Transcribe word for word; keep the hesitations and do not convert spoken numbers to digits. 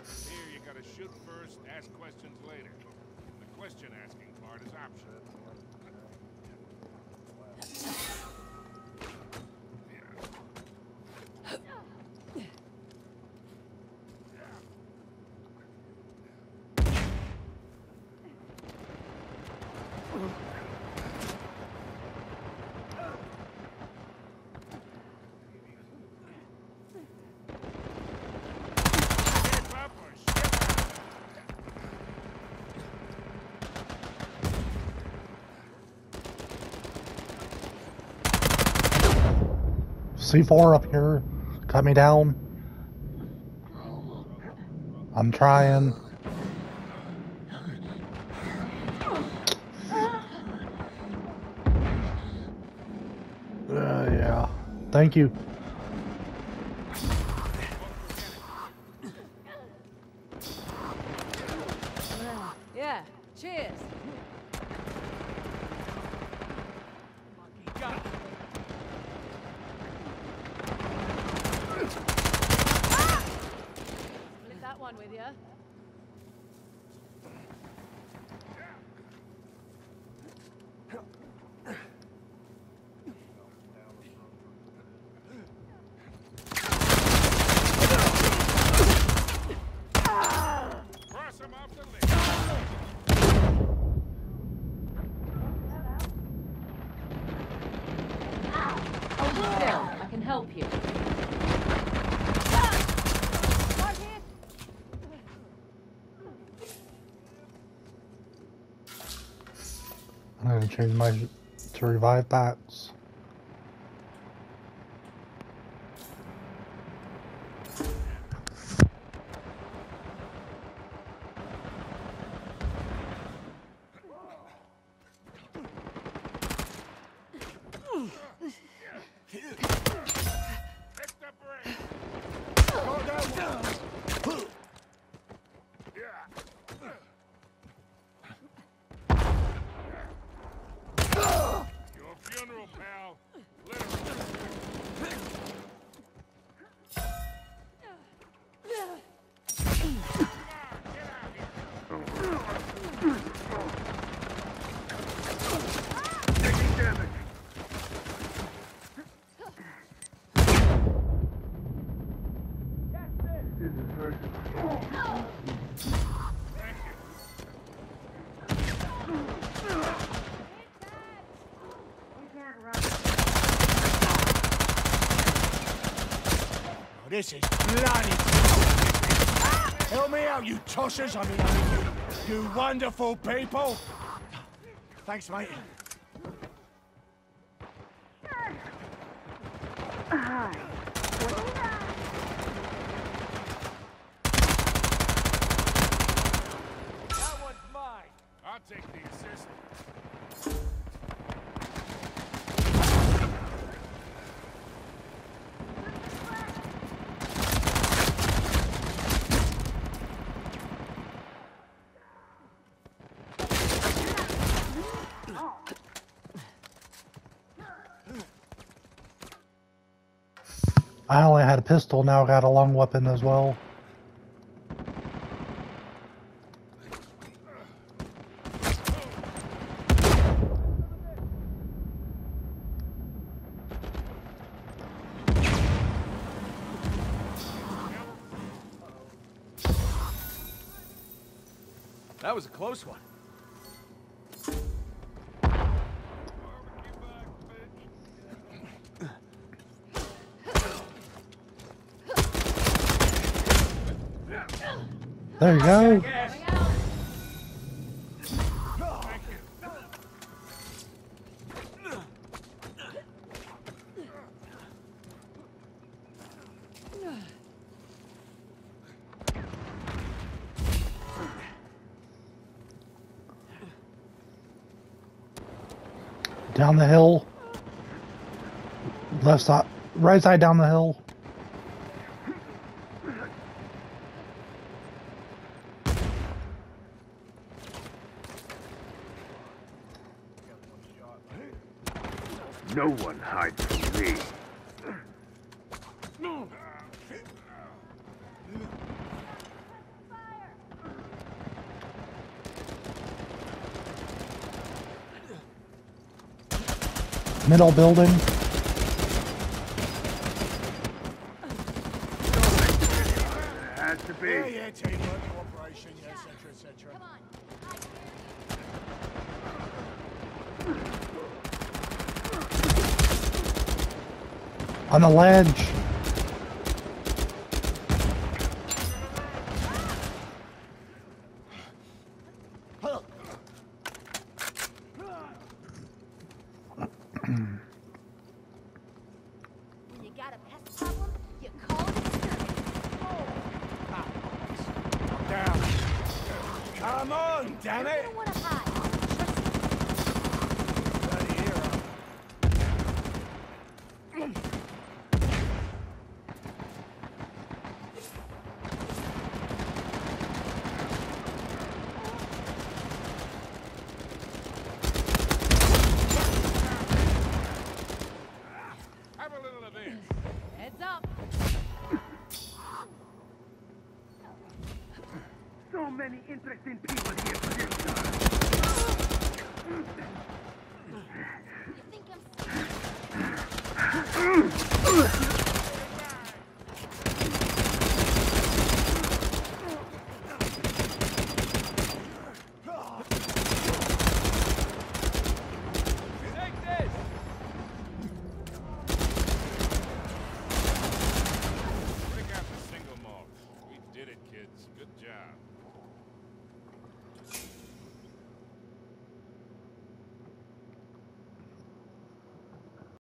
Here you gotta shoot first, ask questions later. The question asking part is optional. C four up here. Cut me down. I'm trying. Uh, yeah. Thank you. Yeah. Cheers. Split that one with you. Cross him off the list. Still, I can help you. I'm gonna change my to revive packs. Hit the brake. Go down. Yeah. Your funeral, pal. Literally. Come on, get out here. Taking damage. Thank you. Oh, this is bloody. Help me out, you tossers. I mean, I mean, you, you wonderful people. Thanks, mate. That one's mine. I'll take the assist. I only had a pistol, now I got a long weapon as well. That was a close one. There you go. Down the hill. Left side, right side down the hill. No one hides from me. Middle building. Had to be. Yeah, yeah, teamwork, cooperation, yeah, et cetera, et cetera. Come on. On the ledge. When you got a pest problem, you call it exterminate. Down. Come on, damn You're it! gonna wanna hide. Bloody hero. Have a little of this. Heads up. So many interesting people here for this time. You think I'm...